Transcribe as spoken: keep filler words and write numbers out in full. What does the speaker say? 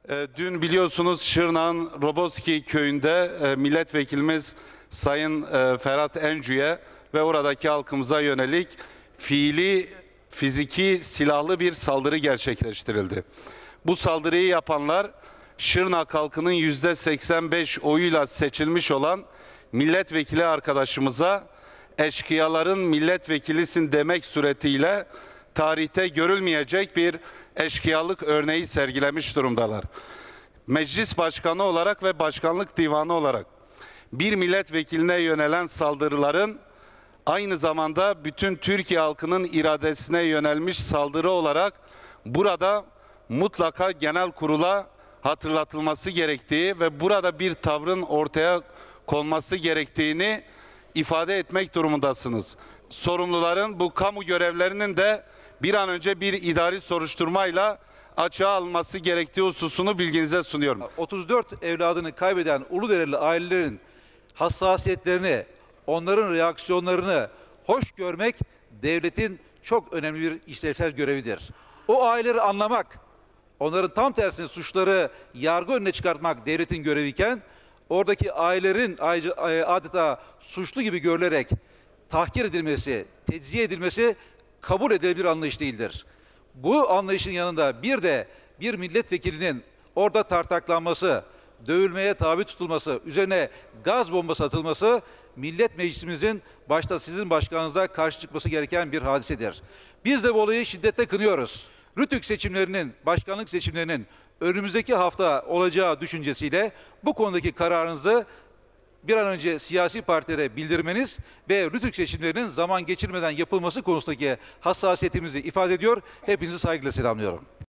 E, dün biliyorsunuz Şırnak'ın Roboski köyünde e, milletvekilimiz Sayın e, Ferhat Encü'ye ve oradaki halkımıza yönelik fiili, fiziki, silahlı bir saldırı gerçekleştirildi. Bu saldırıyı yapanlar Şırnak halkının yüzde seksen beş oyuyla seçilmiş olan milletvekili arkadaşımıza eşkıyaların milletvekilisin demek suretiyle tarihte görülmeyecek bir eşkıyalık örneği sergilemiş durumdalar. Meclis başkanı olarak ve başkanlık divanı olarak bir milletvekiline yönelen saldırıların aynı zamanda bütün Türkiye halkının iradesine yönelmiş saldırı olarak burada mutlaka genel kurula hatırlatılması gerektiği ve burada bir tavrın ortaya konması gerektiğini ifade etmek durumundasınız. Sorumluların bu kamu görevlerinin de bir an önce bir idari soruşturmayla açığa alınması gerektiği hususunu bilginize sunuyorum. otuz dört evladını kaybeden Uludereli ailelerin hassasiyetlerini, onların reaksiyonlarını hoş görmek devletin çok önemli bir işlevsel görevidir. O aileleri anlamak, onların tam tersine suçları yargı önüne çıkartmak devletin göreviyken, oradaki ailelerin adeta suçlu gibi görülerek tahkir edilmesi, tecziye edilmesi kabul edilebilir bir anlayış değildir. Bu anlayışın yanında bir de bir milletvekilinin orada tartaklanması, dövülmeye tabi tutulması, üzerine gaz bombası atılması, Millet Meclisimizin başta sizin başkanınıza karşı çıkması gereken bir hadisedir. Biz de bu olayı şiddetle kınıyoruz. RTÜK seçimlerinin, başkanlık seçimlerinin önümüzdeki hafta olacağı düşüncesiyle bu konudaki kararınızı bir an önce siyasi partilere bildirmeniz ve RTÜK seçimlerinin zaman geçirmeden yapılması konusundaki hassasiyetimizi ifade ediyor. Hepinizi saygıyla selamlıyorum.